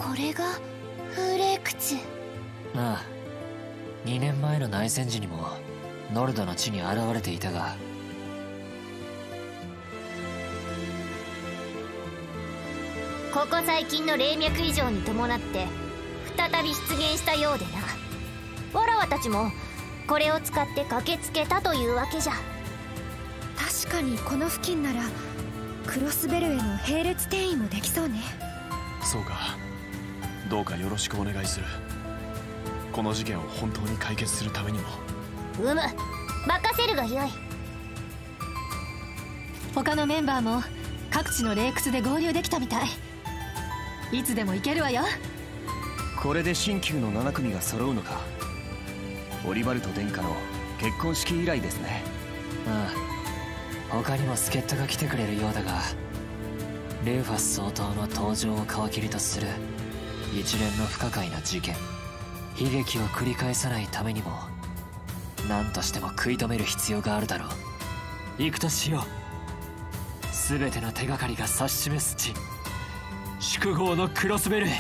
これが風霊窟。 ああ、2年前の内戦時にもノルドの地に現れていたが、 ここ最近の霊脈異常に伴って再び出現したようでな。わらわたちもこれを使って駆けつけたというわけじゃ。 確かにこの付近ならクロスベルへの並列転移もできそうね。 そうか、どうかよろしくお願いする。この事件を本当に解決するためにも。 任せるがよい。 他のメンバーも各地の霊窟で合流できたみたい。いつでも行けるわよ。 これで新旧の7組が揃うのか。オリバルト殿下の結婚式以来ですね。 ああ、他にも助っ人が来てくれるようだが、レウファス総統の登場を皮切りとする一連の不可解な事件、悲劇を繰り返さないためにも何としても食い止める必要があるだろう。行くとしよう。全ての手がかりが指し示す地、宿郷のクロスベルへ。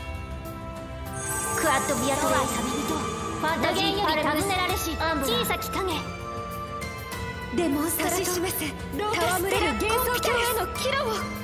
クアッドビアとは旅人、ファンタジーより尋ねられし小さき影。 デモンストラト、指し示せ戯れる幻想郷へのキラを。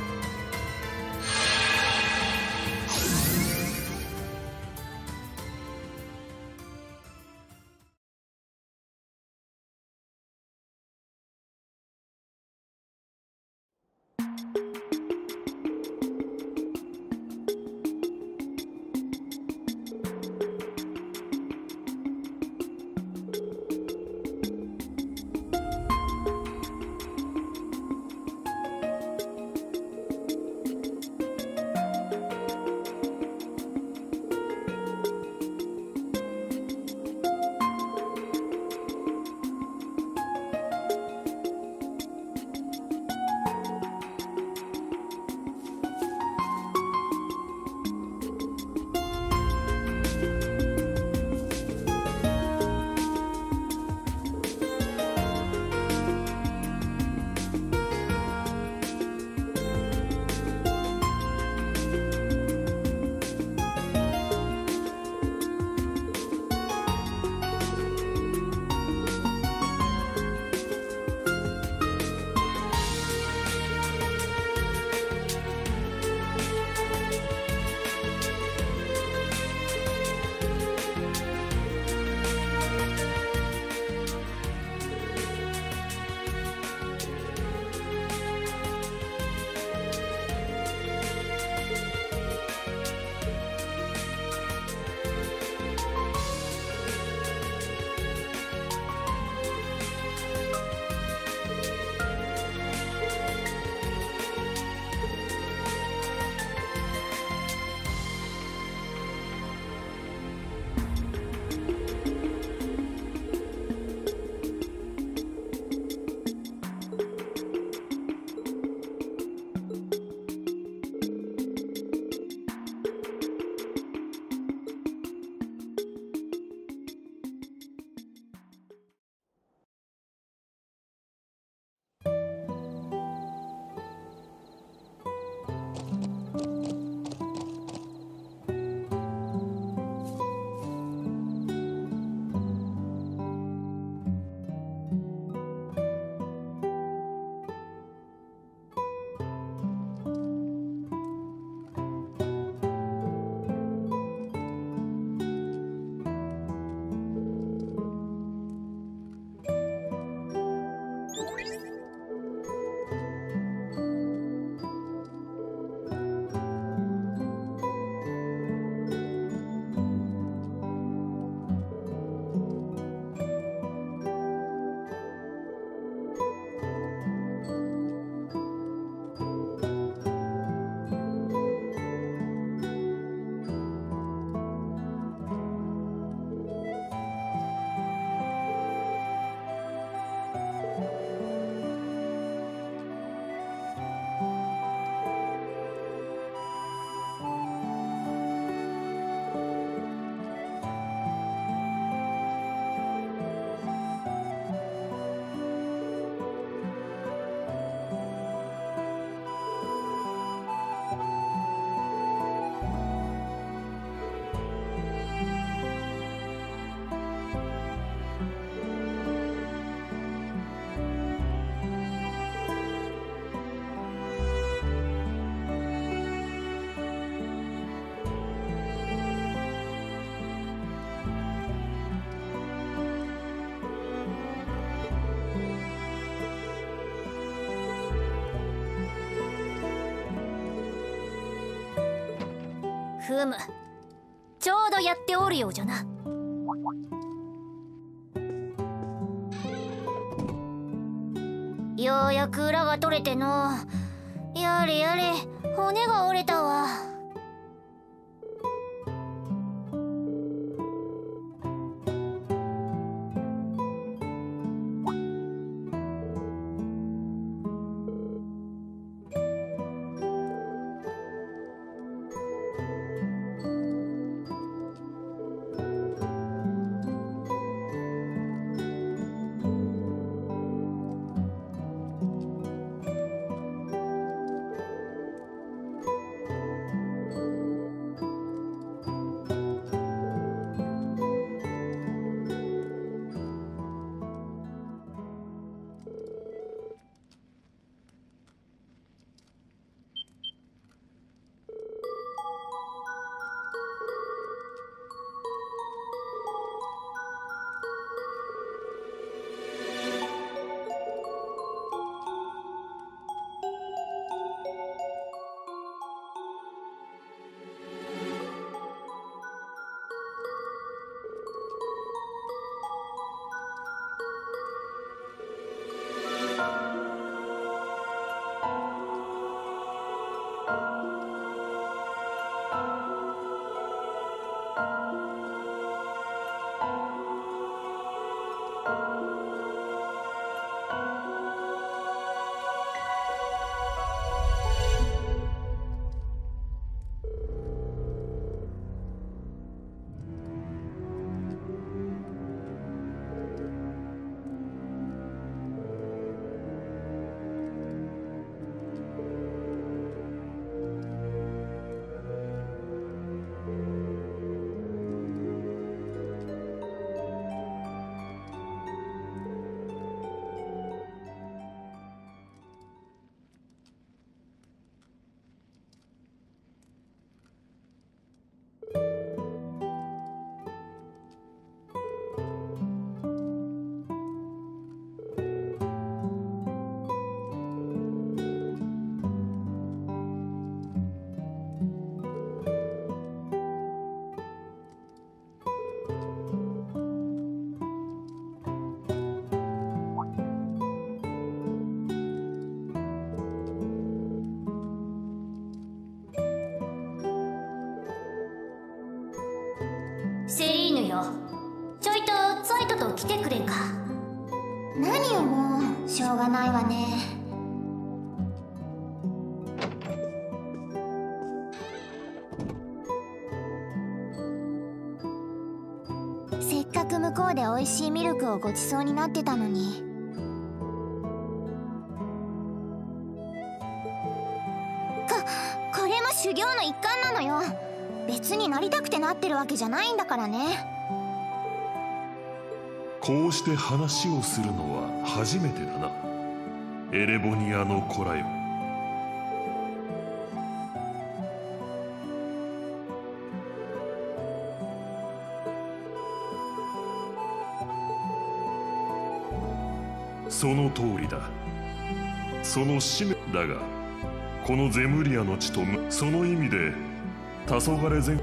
ふむ、ちょうどやっておるようじゃな。ようやく裏が取れての。やれやれ、骨が折れたわ。セリーヌよ、ちょいとザイトと来てくれんか。 何よもう、しょうがないわね。せっかく向こうで美味しいミルクをごちそうになってたのに。これも修行の一環なのよ。別になりたくてなってるわけじゃないんだからね。 こうして話をするのは初めてだな、エレボニアの子らよ。その通りだ。その使命だが、このゼムリアの地とその意味で黄昏前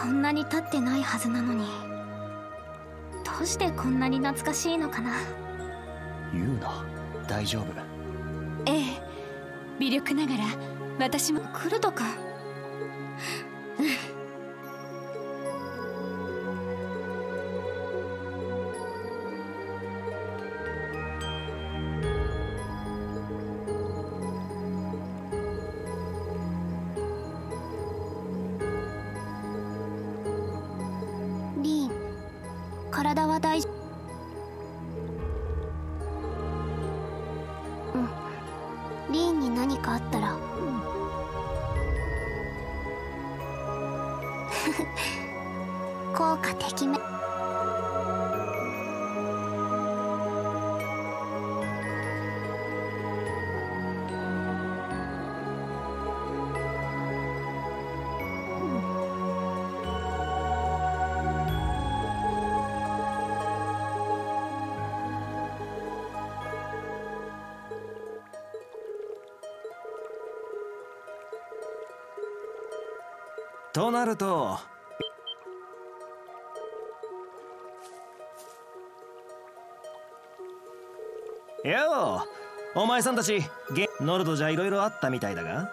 んなに経ってないはずなのに、どうしてこんなに懐かしいのかな。 言うな、大丈夫。 ええ、微力ながら私も。 クルト君、 リーン、体は大丈夫？うん。リーンに何かあったら効果てきめ。 となると、よう、お前さんたちノルドじゃいろいろあったみたいだが。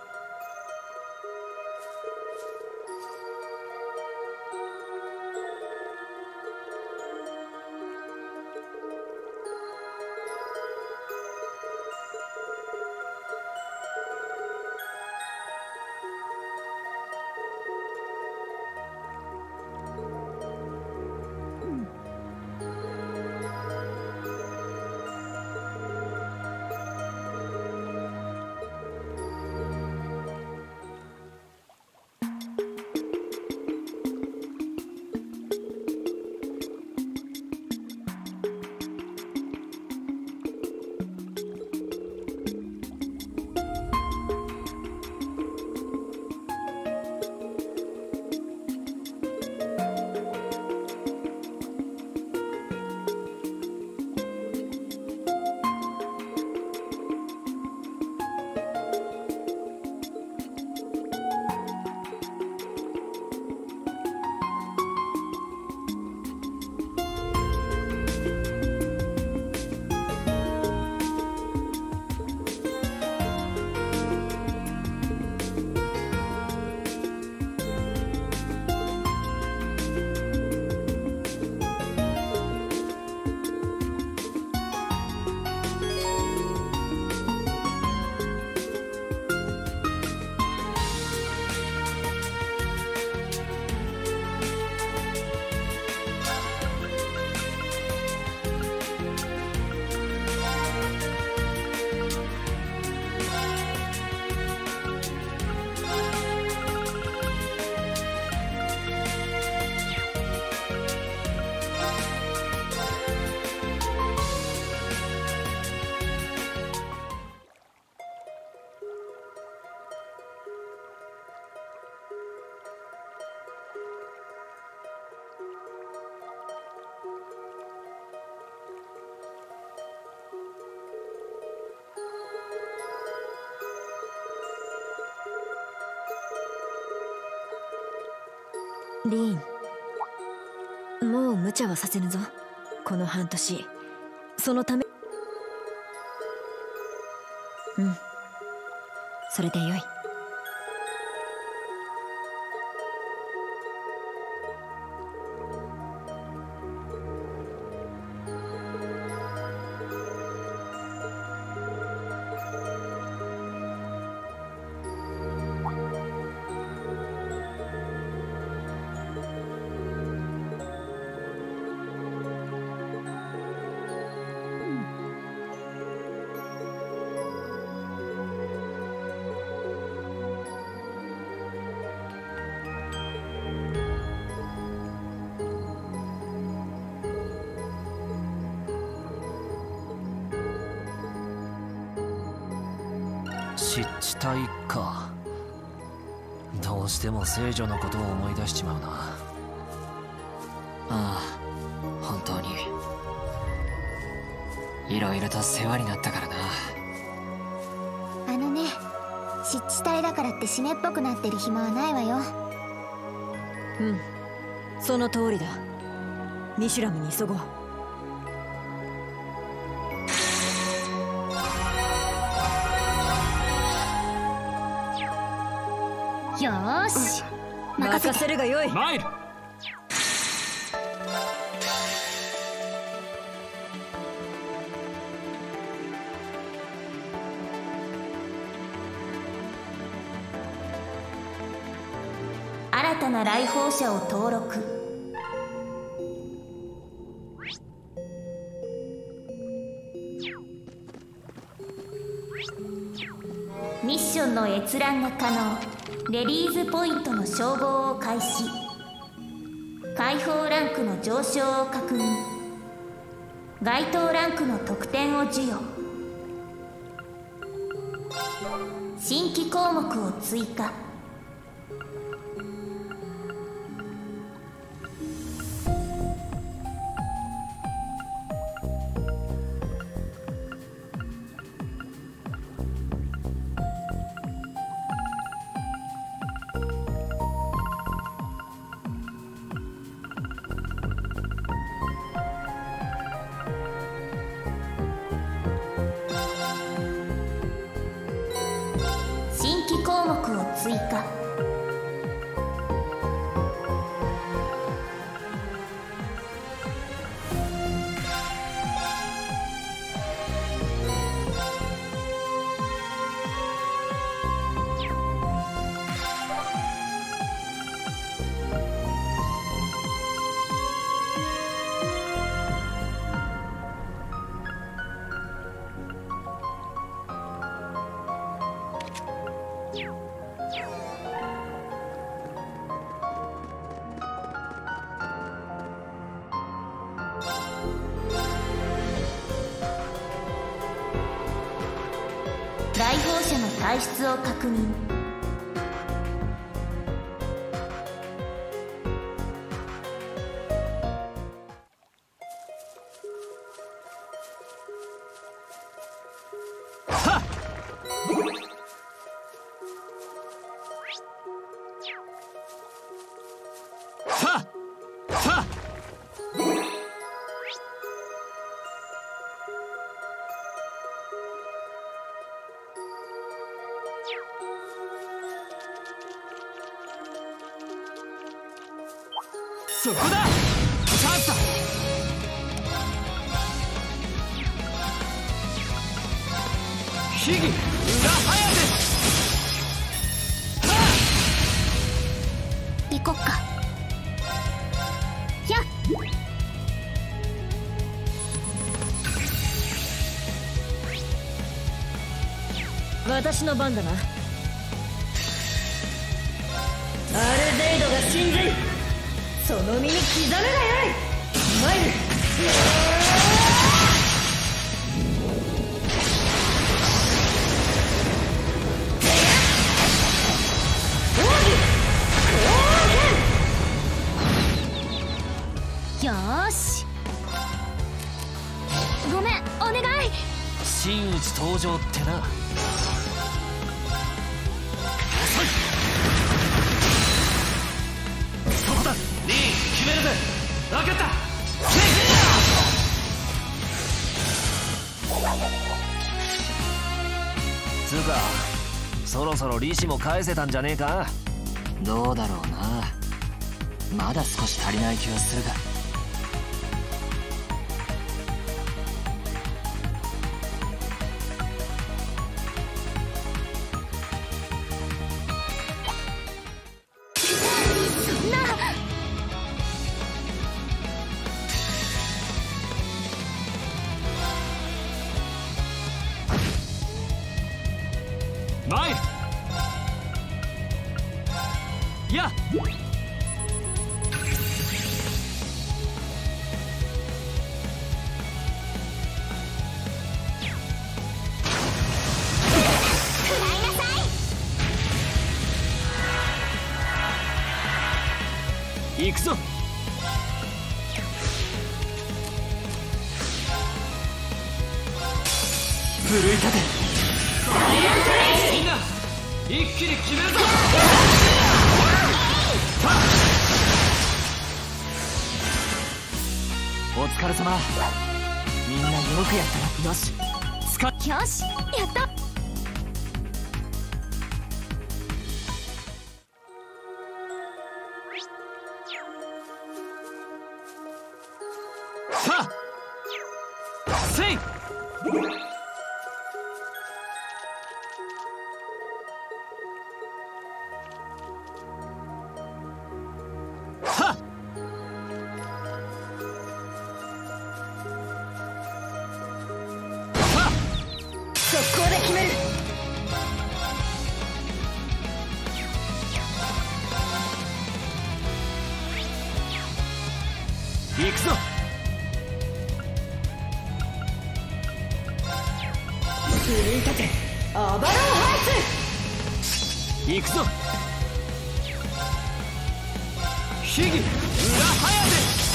リーン、もう無茶はさせぬぞ。この半年、そのため。うん、それでよい。 湿地帯か。どうしても聖女のことを思い出しちまうな。ああ、本当にいろいろと世話になったからな。 あのね、湿地帯だからって湿っぽくなってる暇はないわよ。 うん、 その通りだ。ミシュラムに急ごう。 よーし、 任せるがよい。 マイル。 新たな来訪者を登録。ミッションの閲覧が可能。レディーズポイントの称号を開始。解放ランクの上昇を確認。該当ランクの得点を授与。新規項目を追加。項目を追加。来訪者の体質を確認。 はっはっはっそこだ、チャンスだ。秘技裏早手。 行こっか。やっ。 私の番だな。アルデイドが神髄、その身に刻むがよい。マイル。 よーし。ごめん、お願い。 真打ち登場ってな。ここだ、リー決めるぜ。分かった。つうか、そろそろ利子も返せたんじゃねえか。どうだろうな。まだ少し足りない気はするが。マイル。やっ。行くぞ。奮い立て。みんな一気に決めるぞ。 お疲れ様。みんなよくやったな。よしよし、やった。 さあせい。行くぞ。 奮い立てアバロンハ行くぞ。秘技裏早手。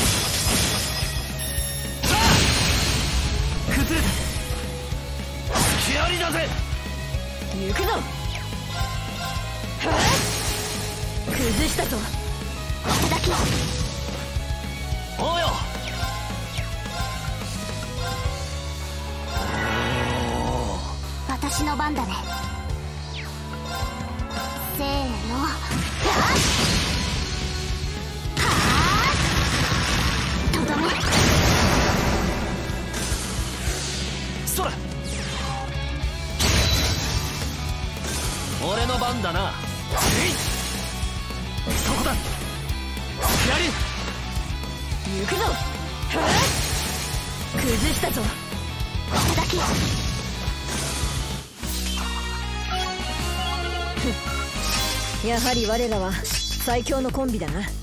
さあ崩れた。隙ありだぜ。 ーツ行くぞ。はっ崩したぞ。 これだけおうよ。 私の番だね。せーの、はあとどめ。 そら俺の番だな。そこだ。やり行くぞ。はっ崩したぞ。 これだけやはり我らは最強のコンビだな。 さ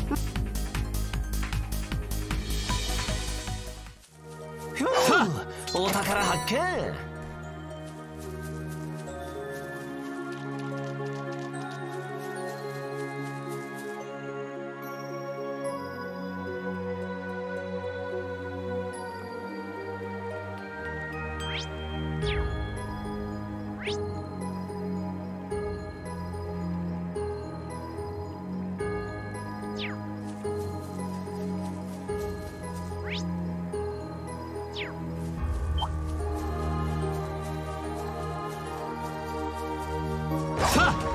あお宝発見。さあ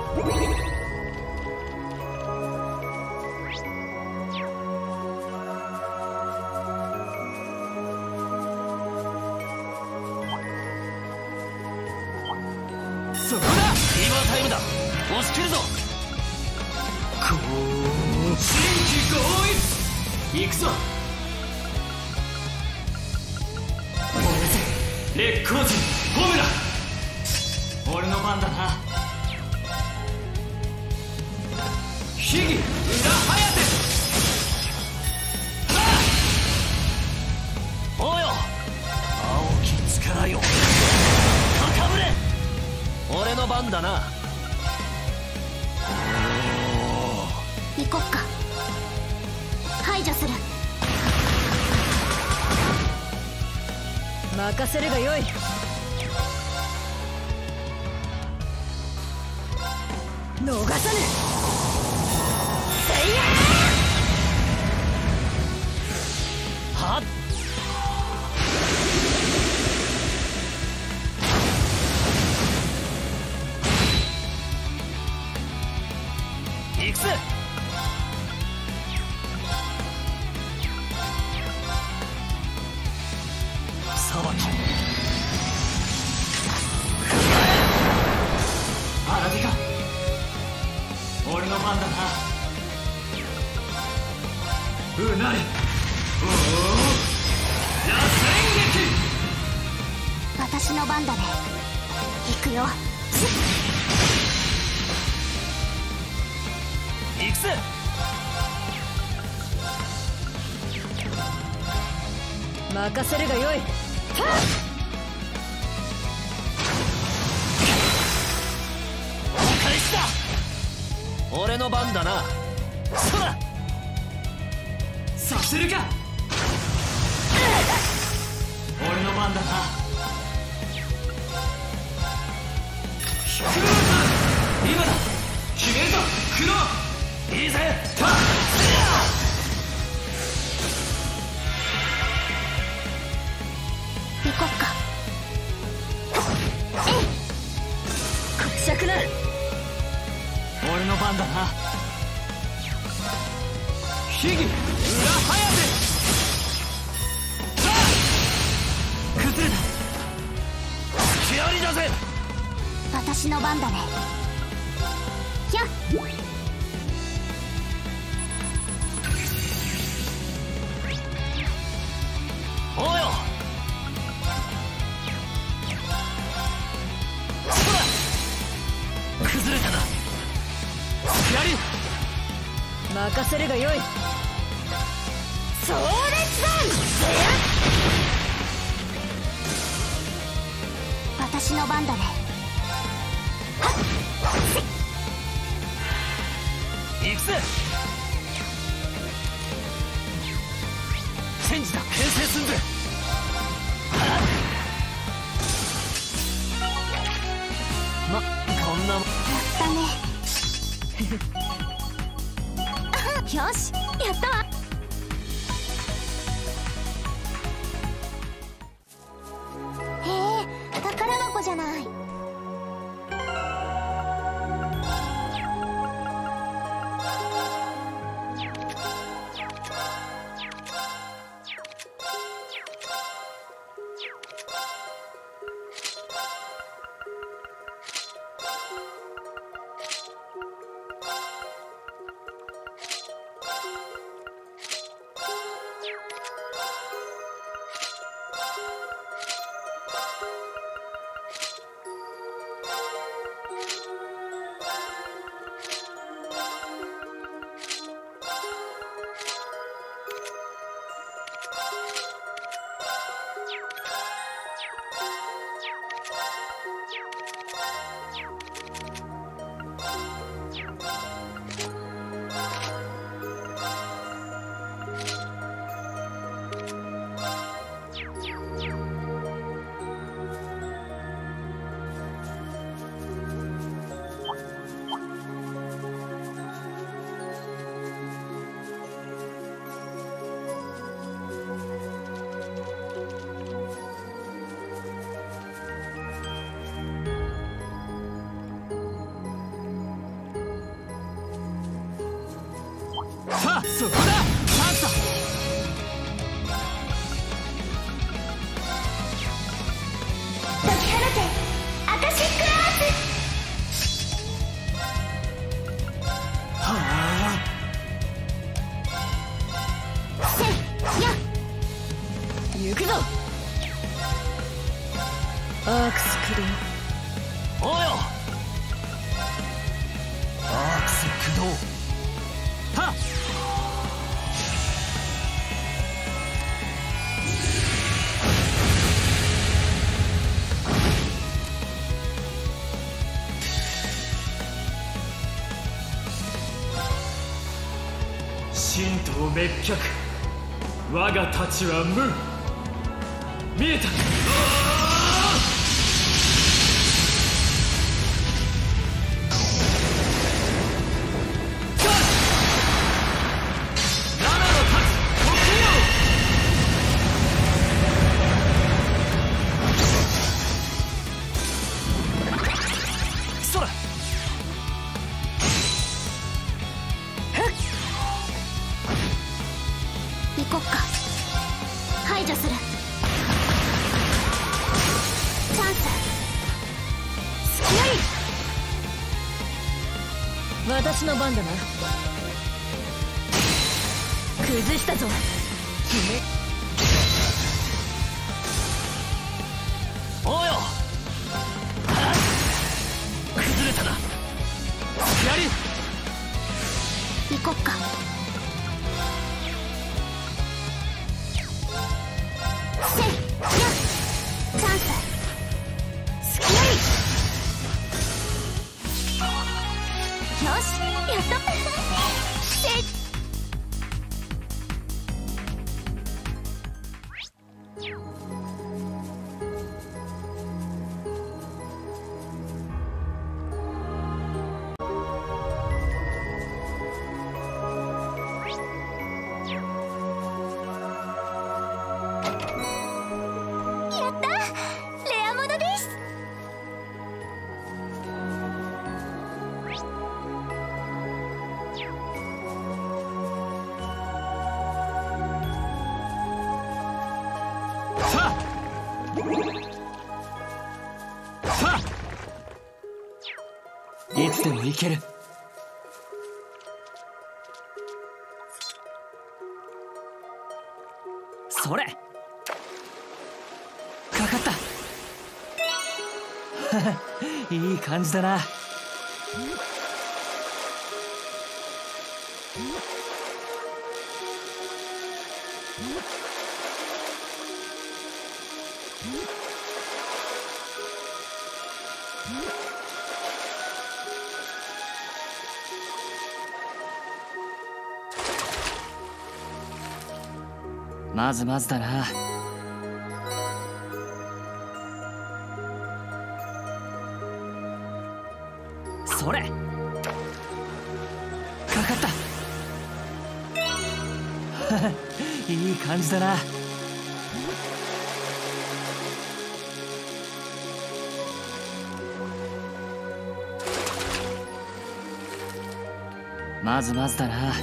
そこだ。今タイムだ。押し切るぞ。こう新規合一。行くぞ。烈光陣ホムラ。俺の番だな。秘技裏早手。おうよ。青き力よ高ぶれ。俺の番だな。 行こっか。排除する。 任せるがよい。逃さぬ。せいやはっ行くぜ。さばきあらびか。俺の番だな。うなり。おお螺旋撃。 私の番だね。行くよ。 行くぜ。 任せるがよい。 お返しだ。俺の番だな。そらさせるか。俺の番だな。今だ。決めるぞクロ。いいぜ。たっ秘技裏ハヤテ。さあ崩れた。隙ありだぜ。 私の番だね。ひゃっ。 おうよ。崩れたな。隙あり。 任せるがよい。 壮烈弾。私の番だね。 行くぜ。チェンジだ。牽制すんぜ。こんなもん。 よし、やったわ。へえ、宝箱じゃない。 さあそこだ。チャンスだ。 解き放てアカシックアーツ。 はあ。 せいや。 行くぞ。アークス駆動。 おうよ。アークス駆動。はっ。神道滅却。我が太刀は無。見えた。 行こっか。排除する。チャンス。隙あり。 私の番だな。崩したぞ。 おうよ。崩れたな。隙あり。 行こっか。せいや。チャンス。隙あり。よし、やった。せい。 さあ、いつでも行ける。それ、かかった。いい感じだな。まずまずだな。それ、かかったいい感じだな。まずまずだな。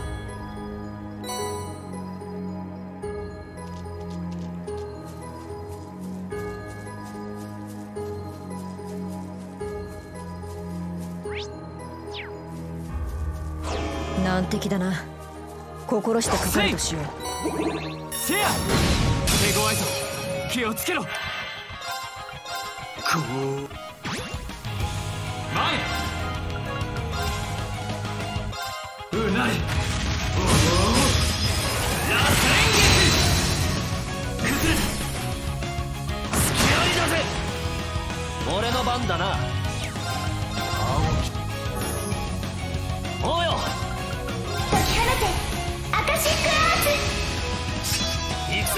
難敵だな。心してかかるとしよう。 せや、手強いぞ、気をつけろ。こう前うなれ。おお、ラスト演劇崩れた。隙ありだぜ。俺の番だな。おうよ、 解き放てアカシックアーツ。 行くぜ。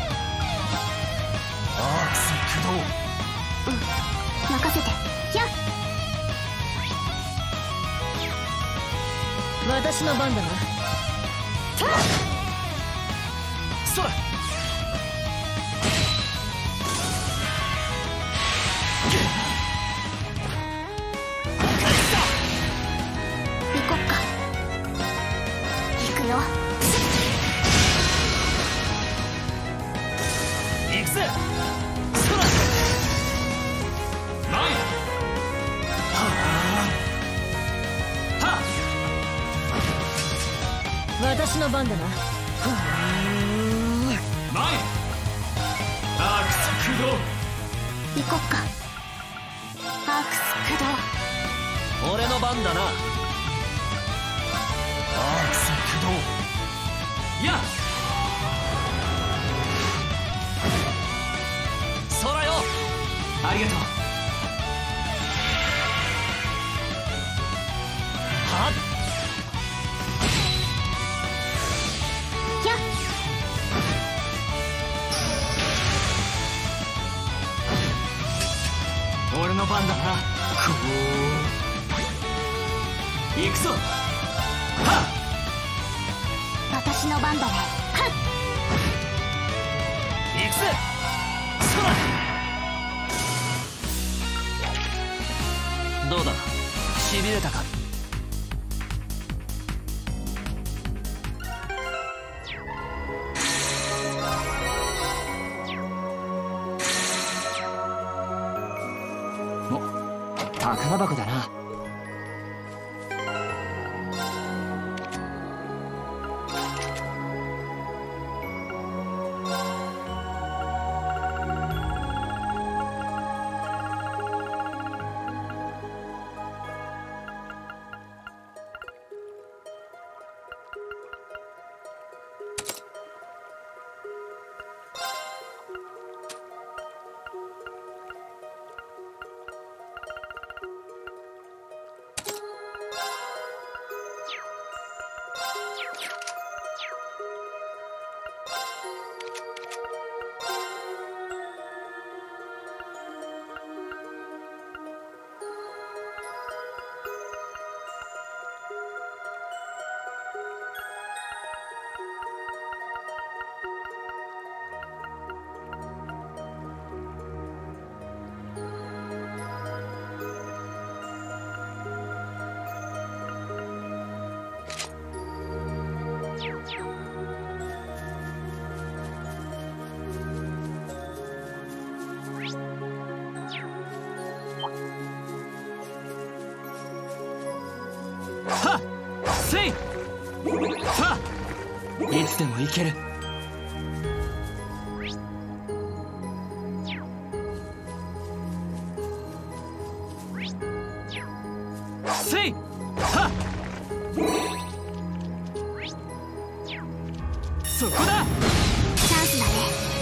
アークス駆動。 任せてやっ。 私の番だな。 そら、 行こっか。行くよ。 行くぜ。そら、前。はあ、はあ、 私の番だな。 前。アークス駆動。 行こっか。アークス駆動。 俺の番だな。アークス駆動。やっ、空よ、ありがとう。はっ、 やっ。 俺の番だな。こう行くぞ。はっ、 私の番だね。はっ。 行くぜ。空、どうだ、しびれたか。お、宝箱だな。 せい。さあいつでも行ける。せい。はっ、そこだ。 チャンスだね。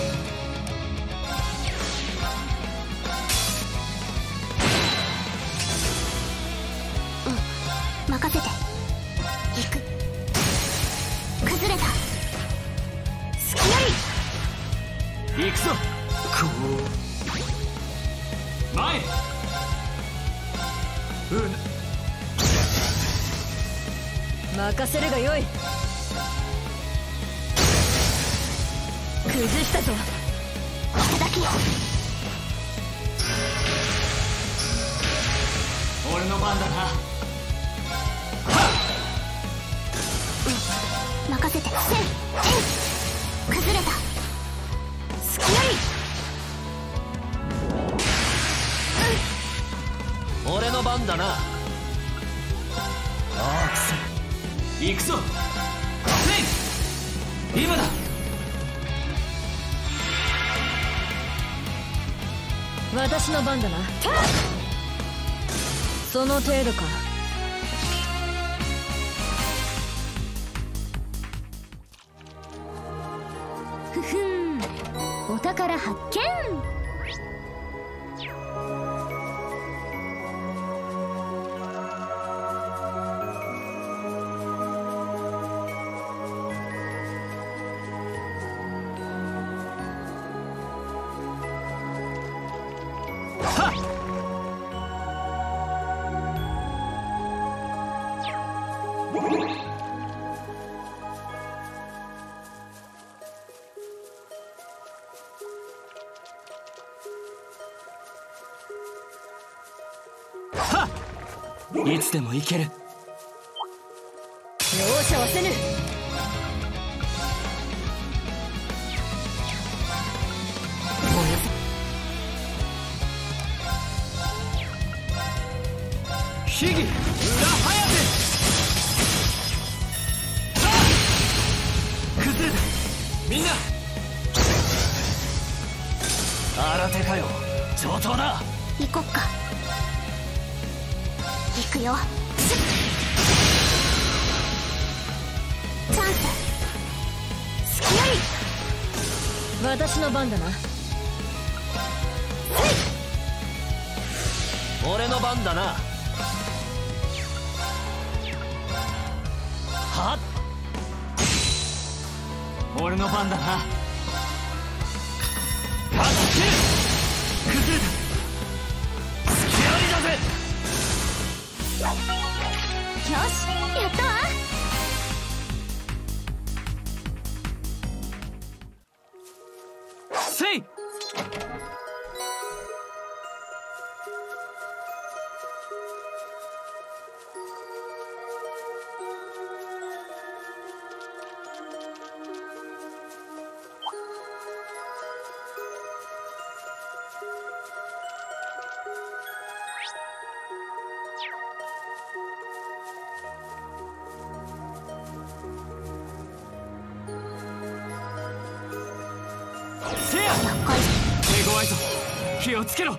任せて。行く。崩れた。隙あ行くぞ。こう前。 任せるがよい。崩したぞ。 りいただきよ。 俺の番だな。 任せて。せん崩れた。隙あり。 俺の番だな。アークス行くぞ。せい。今だ。 私の番だな。その程度か。 ふふん、お宝発見。 いつでも行ける。 容赦はせぬ。 秘技裏早手。崩れた。みんな新手かよ。上等だ。 行こっか。行くよ。チャンス。隙あり。 私の番だな。 俺の番だな。はっ、俺の番だな。はっけ崩れた。隙ありだぜ。 よし、やったわ。 せい。せや。手強いぞ。気をつけろ。は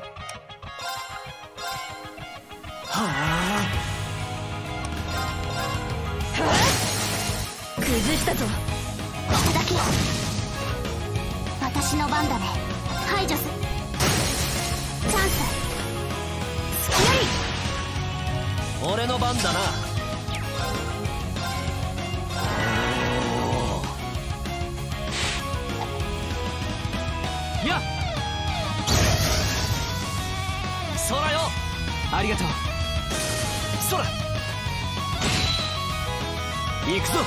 あ。 崩したぞ。 ここだけよ。私の番だね。排除す。チャンス。隙あり。 俺の番だな。やっ、そらよ。ありがとう。そら行くぞ。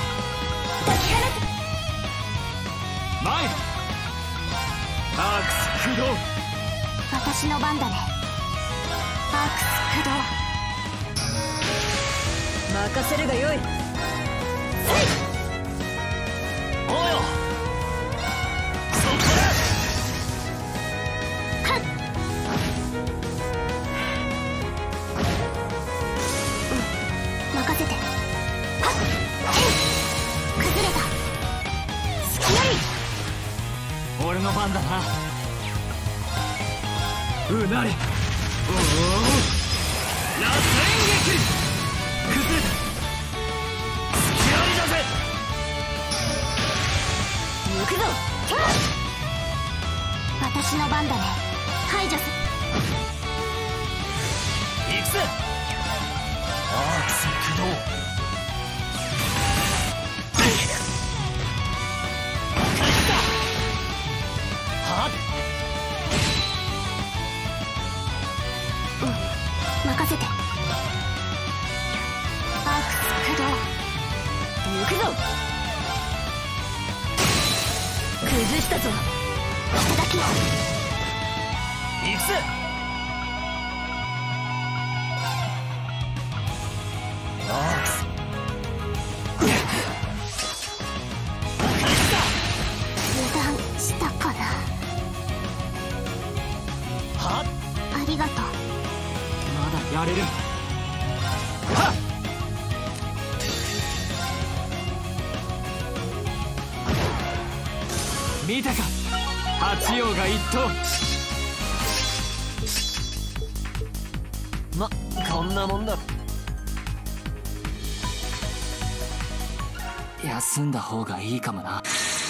前。アークス駆動。 私の番だね。アークス駆動。 任せるがよい。 おうよ。そこだ。 任せて。はっ。 うなれ。おお、ラスト演劇。崩れた。隙ありだぜ。 行くぞ。私の番だね。排除す。 行くぜ。アークス駆動。はっ、 任せて。アークス駆動。行くぞ。崩したぞ。下だけ。 行くぜ。アークス。 油断したかな。 はっ、 ありがとう。 まだやれる。はっ、見たか、八王が一刀。ま、こんなもんだ。休んだ方がいいかもな。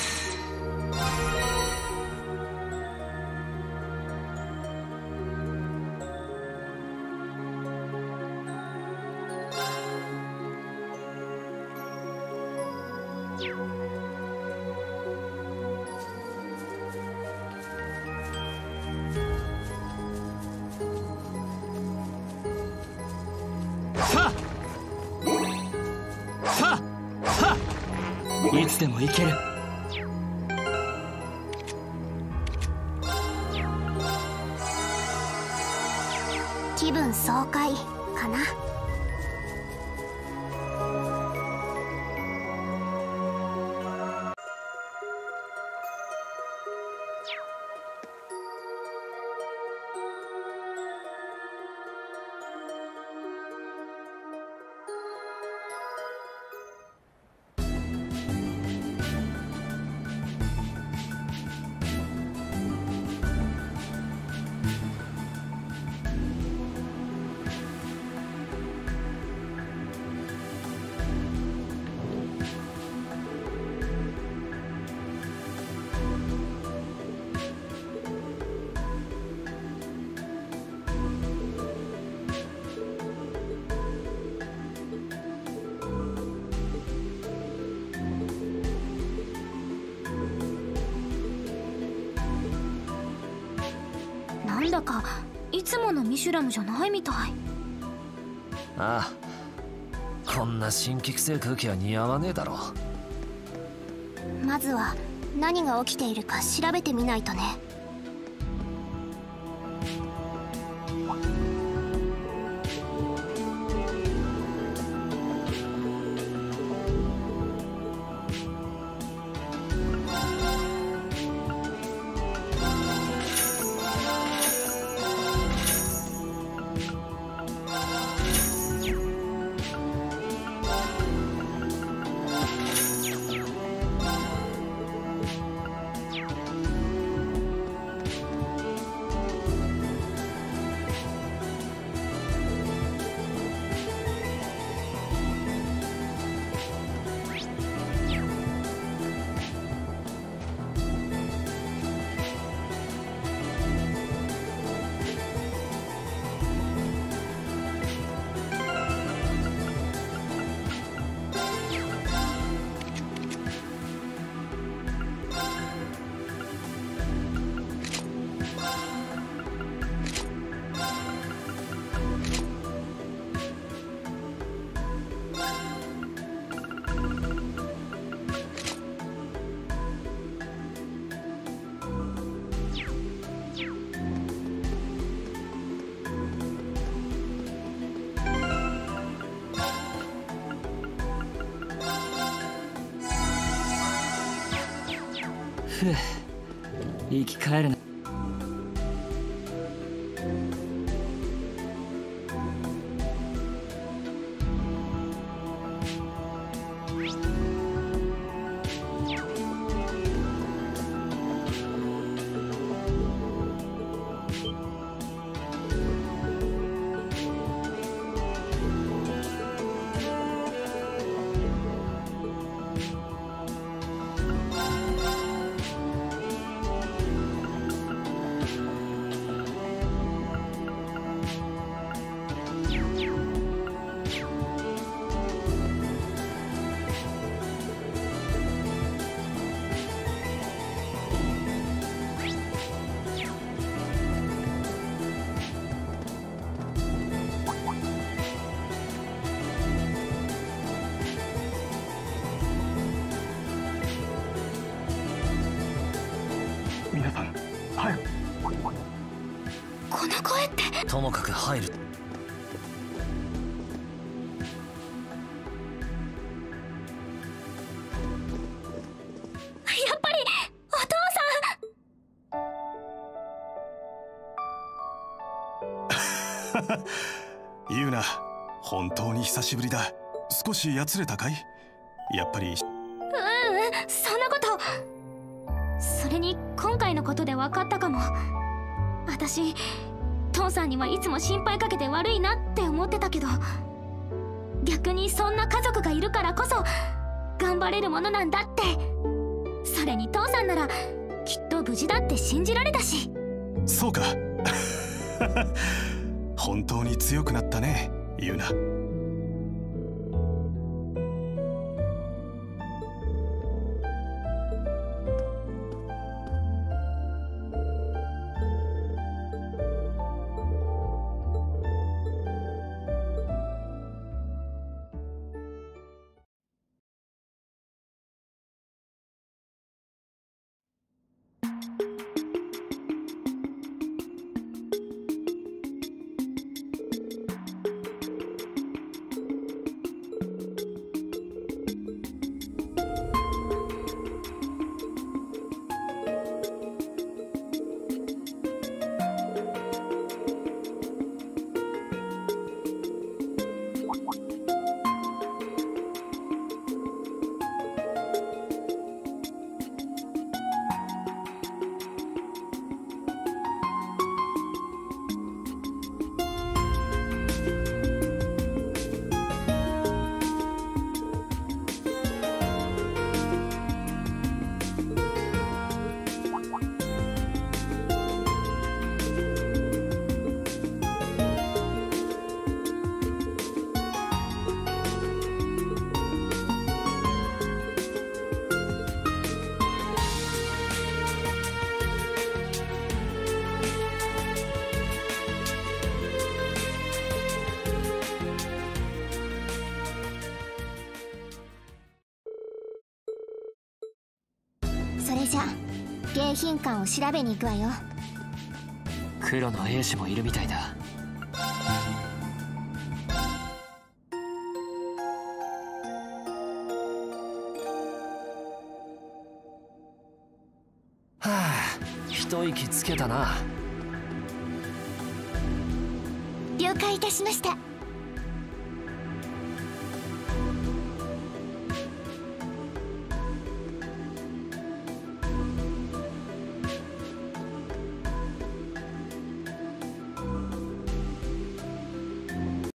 いつでもいける。 気分爽快かな。 なんだかいつものミシュラムじゃないみたい。 ああ、こんな新規臭い空気は似合わねえだろ。 まずは何が起きているか調べてみないとね。 ふう、生き返るな。 この声って。 ともかく入る。 やっぱりお父さんユウナ、本当に久しぶりだ。少しやつれたかい？やっぱり。 そんなこと。それに今回のことで分かったかも。私父さんにはいつも心配かけて悪いなって思ってたけど、逆にそんな家族がいるからこそ頑張れるものなんだって。それに父さんならきっと無事だって信じられたし。 そうか本当に強くなったね、ユウナ。 それじゃ迎賓館を調べに行くわよ。 黒の兵士もいるみたいだ。はあ、一息つけたな。 了解いたしました。